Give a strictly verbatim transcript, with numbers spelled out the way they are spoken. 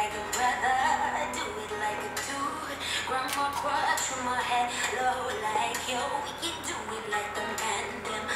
like a brother, do it like a dude. Grandma crush from my head, low like yo. We can do it like the man, them